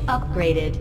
upgraded.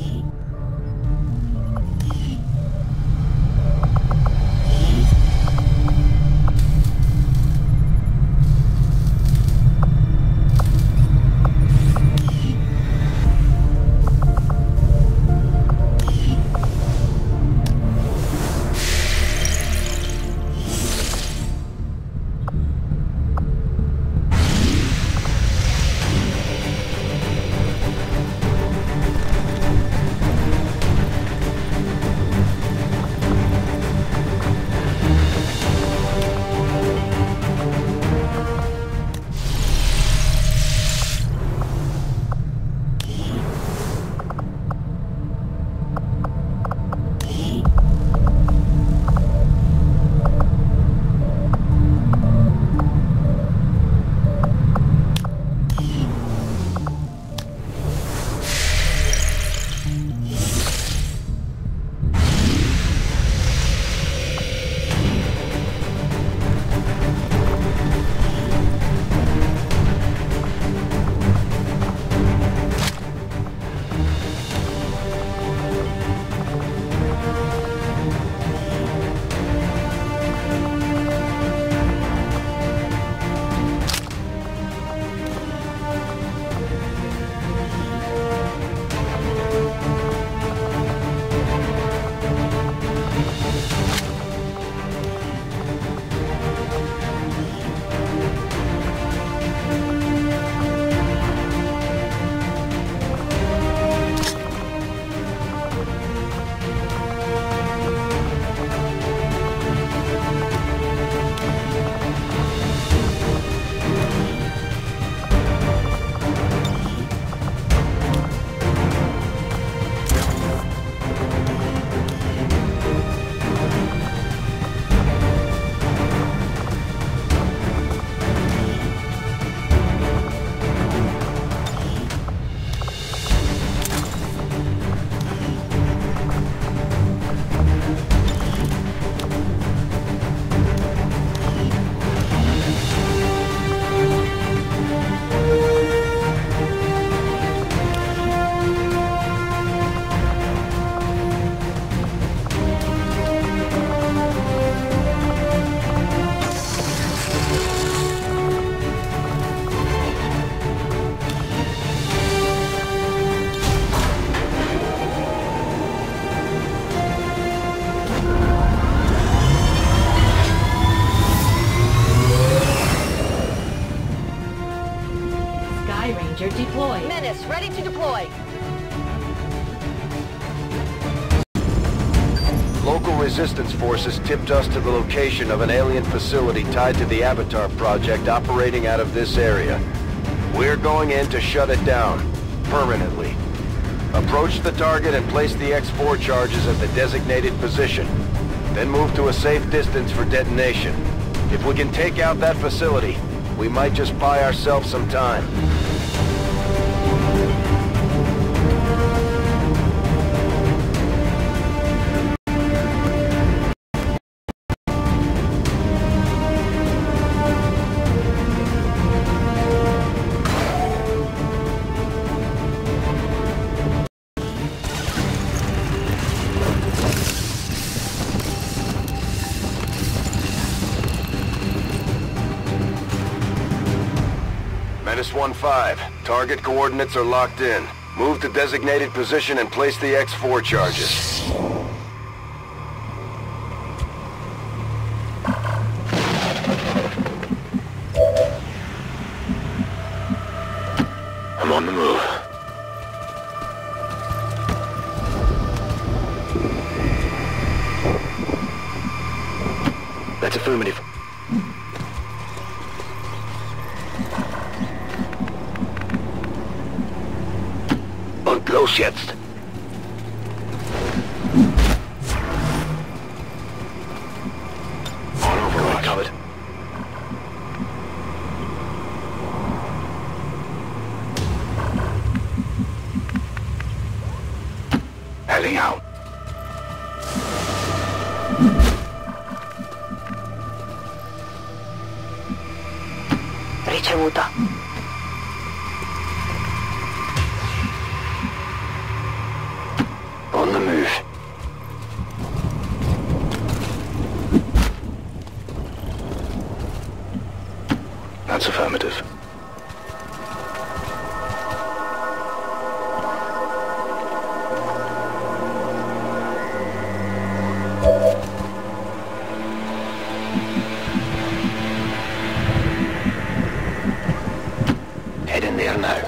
Ranger deployed. Menace, ready to deploy. Local resistance forces tipped us to the location of an alien facility tied to the Avatar project operating out of this area. We're going in to shut it down, permanently. Approach the target and place the X4 charges at the designated position. Then move to a safe distance for detonation. If we can take out that facility, we might just buy ourselves some time. Menace 1-5. Target coordinates are locked in. Move to designated position and place the X4 charges. I'm on the move. That's affirmative. Los jetzt. On override. Covered. Heading out. Ricevuta. Affirmative. Head in there now.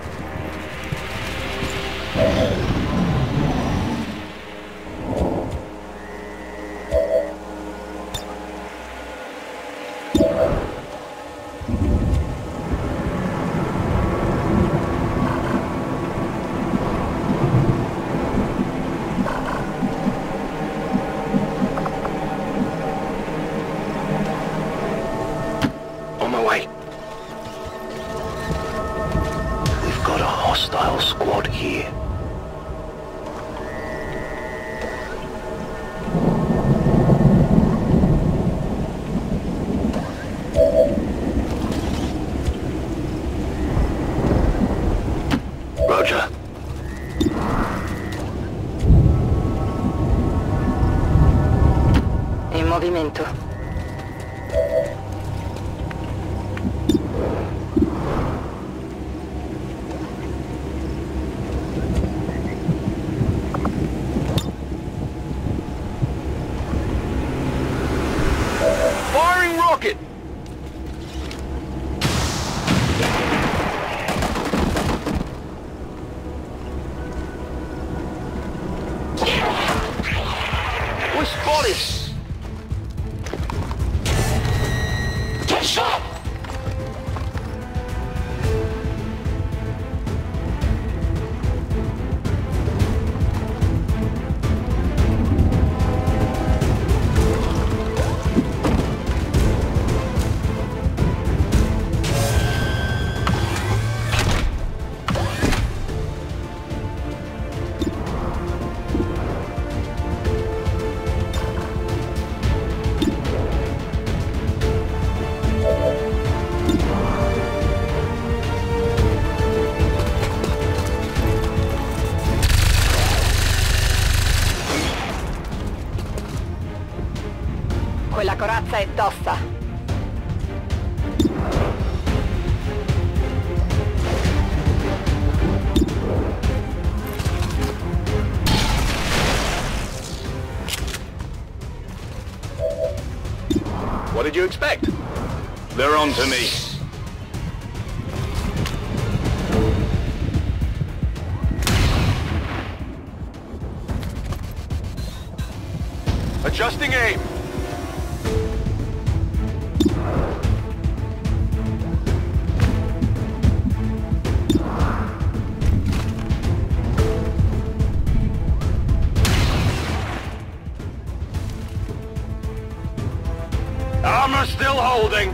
On my way. We've got a hostile squad here. Roger. In movimento. Firing rocket! We're spotted! Get shot! Quella corazza è tosta. What did you expect? They're on to me. Adjusting aim. Armor still holding.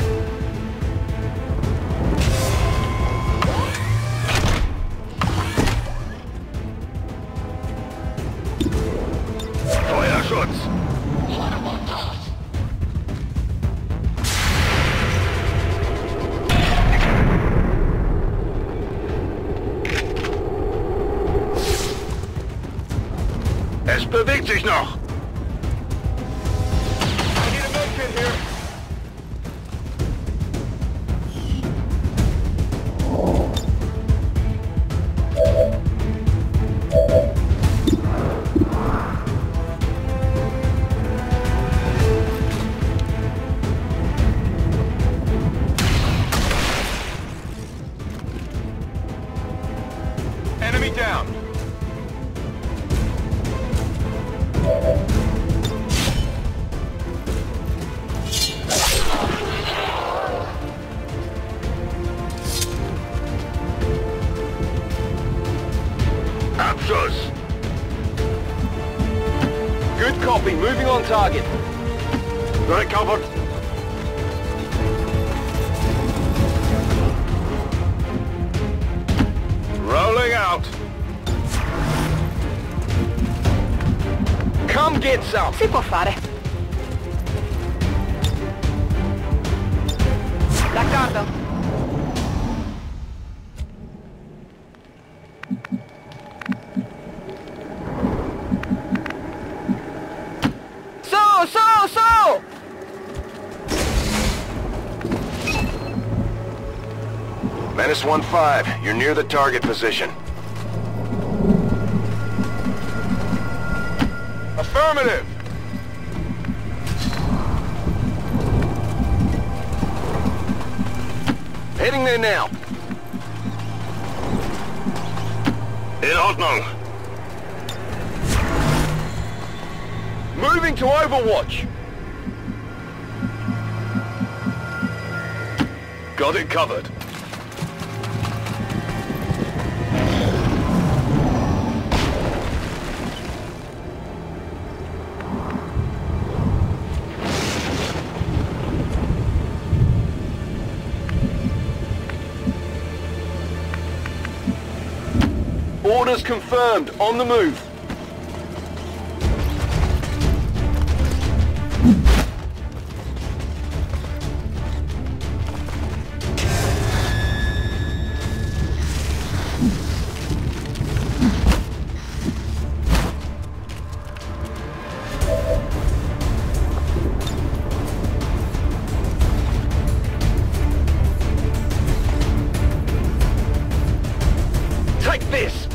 Feuerschutz. Es bewegt sich noch. I need a medkit here. Enemy down. Abschuss. Good copy. Moving on target. Right, covered. Rolling out. Come get some. Si può fare. D'accordo. Su! Menace 1-5, you're near the target position. Affirmative! Heading there now. In Ordnung. Moving to Overwatch. Got it covered. Orders confirmed. On the move. Take this!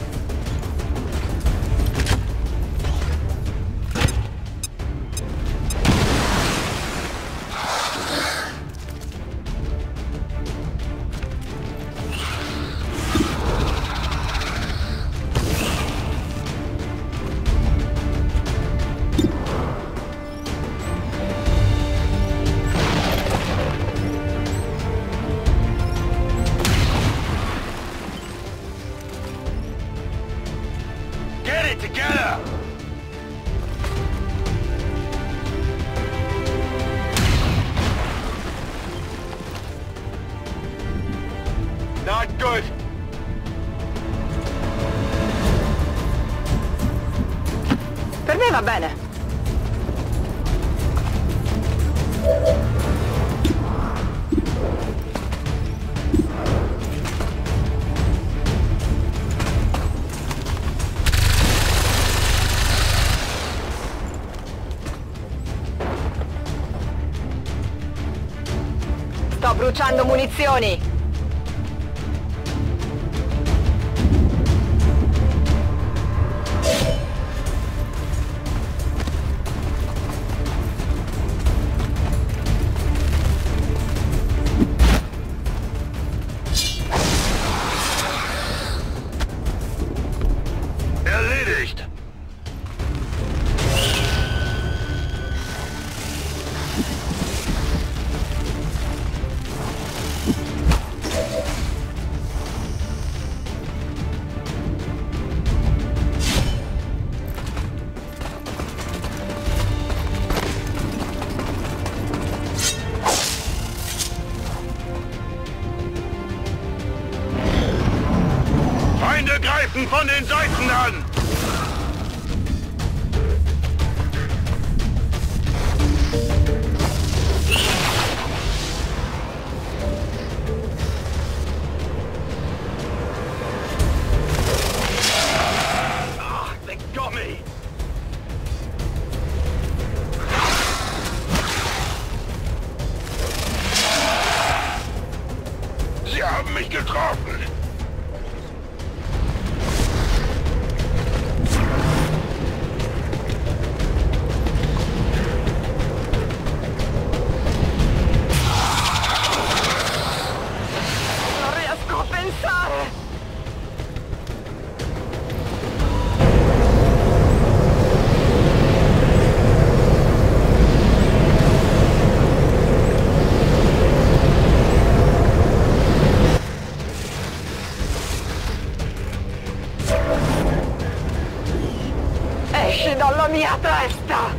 Get it together! Not good! Per me va bene. Sto bruciando munizioni. Erledigt! Feinde greifen von den Seiten an! Ah, they got me! Sie haben mich getroffen! Non riesco a pensare. Esci dalla mia testa!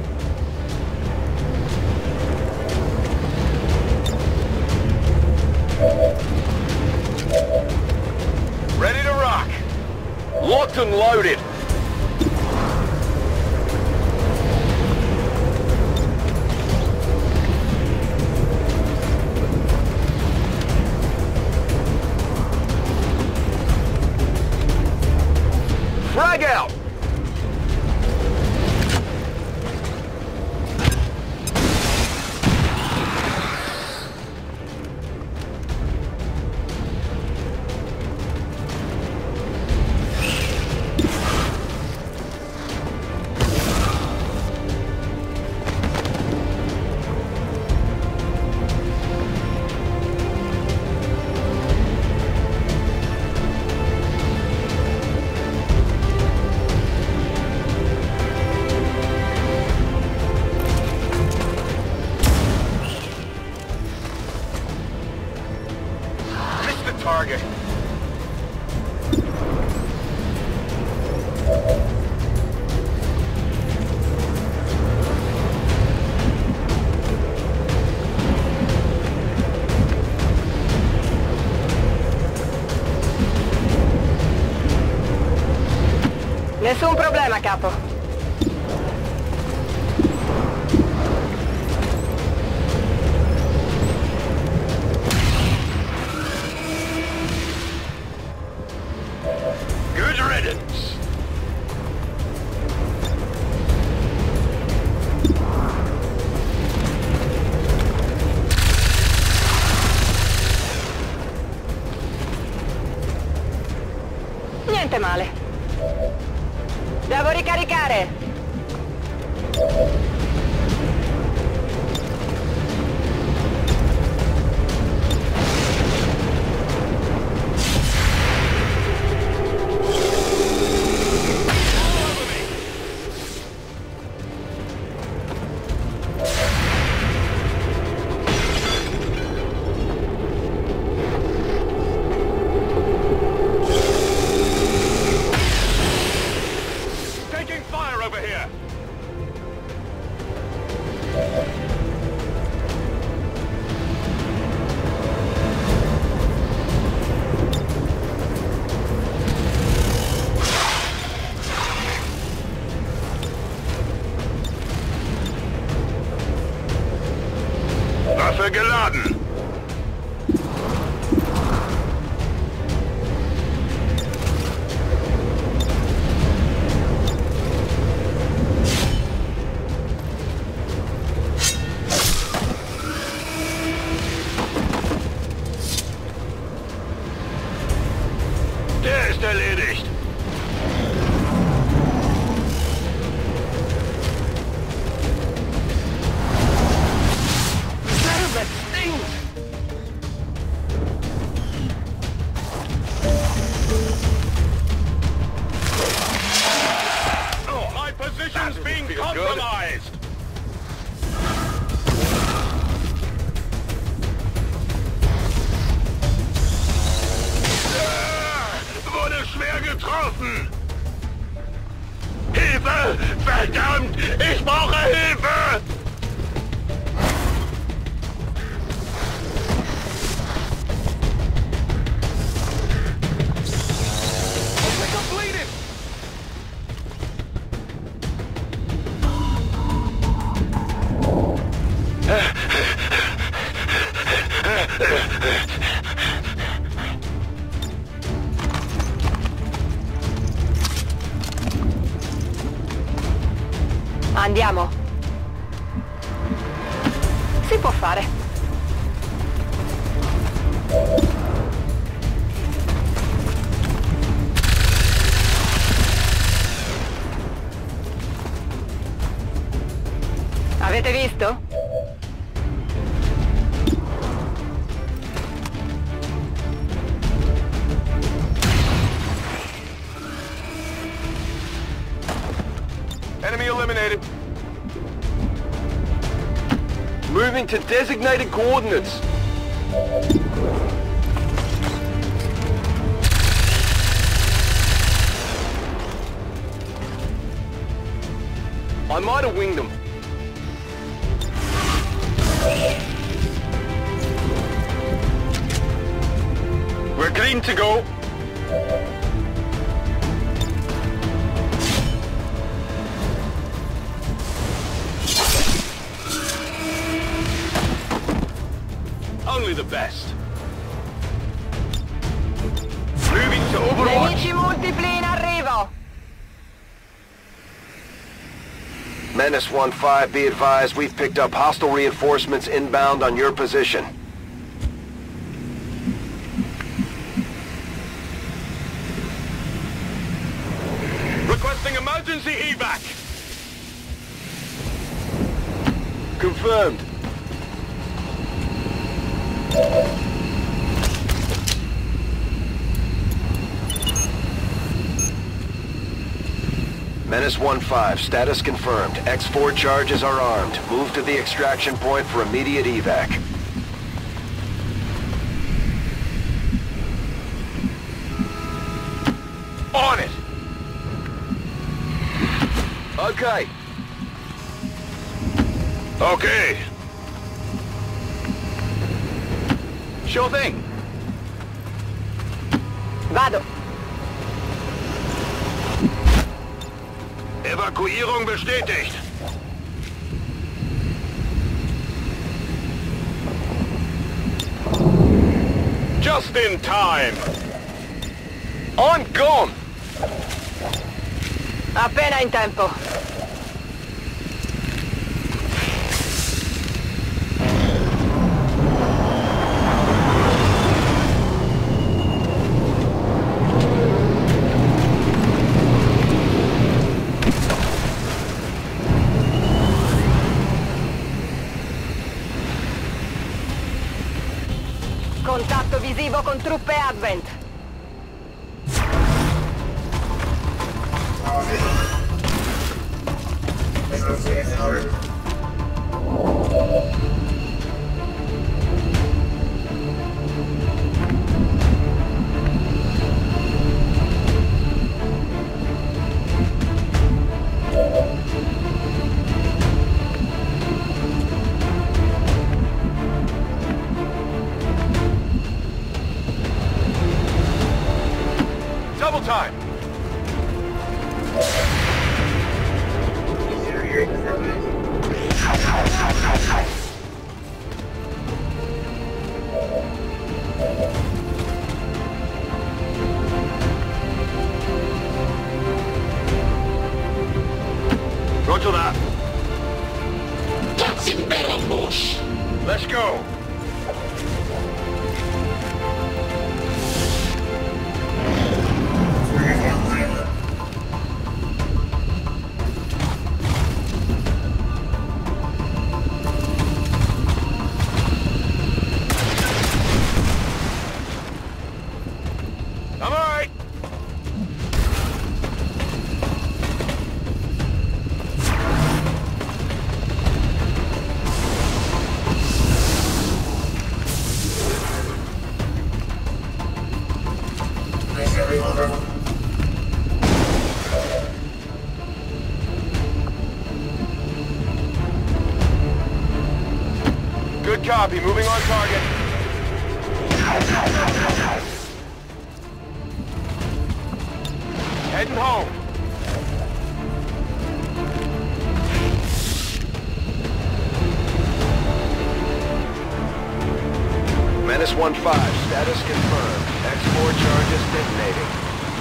Ready to rock. Locked and loaded. Frag out. target. Nessun problema, capo. Good riddance. Niente male. Devo ricaricare! Over here. Waffe geladen. Der ist erledigt. Das stinkt! Oh, my position's being compromised. Wurde schwer getroffen! Hilfe! Verdammt! Ich brauche Hilfe! Andiamo. Si può fare. Avete visto? Enemy eliminated. Moving to designated coordinates. I might have winged them. We're green to go. Only the best. Moving to Overwatch. Nemici multipli in arrivo. Menace 1-5, be advised, we've picked up hostile reinforcements inbound on your position. Requesting emergency evac. Confirmed. Menace 1-5, status confirmed. X4 charges are armed. Move to the extraction point for immediate evac. Okay. Okay. Sure thing. Vado. Evakuierung bestätigt. Just in time. On gone! Appena in tempo. Contatto visivo con truppe Advent. Double time! Roger that. That's in ambush. Let's go. I'm all right. Good copy, moving on target. Heading home. Menace 1-5, status confirmed. X4 charges detonating.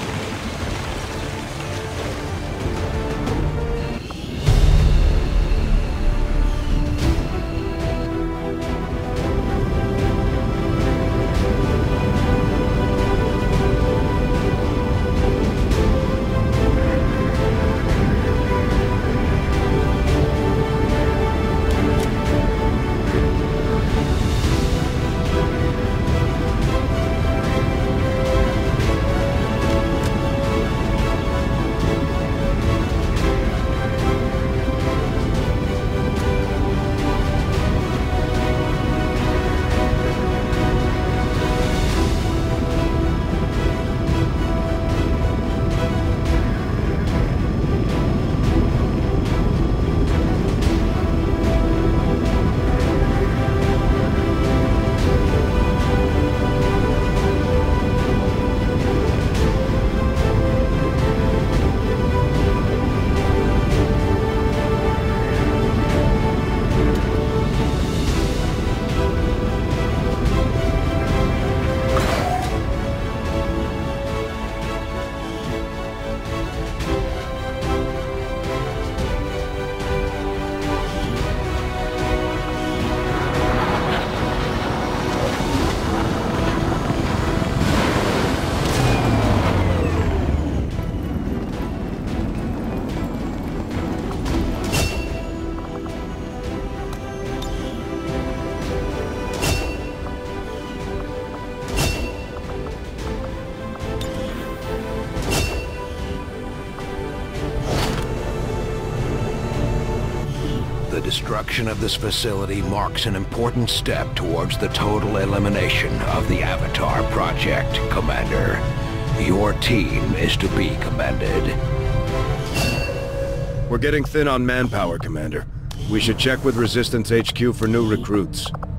The destruction of this facility marks an important step towards the total elimination of the Avatar Project, Commander. Your team is to be commended. We're getting thin on manpower, Commander. We should check with Resistance HQ for new recruits.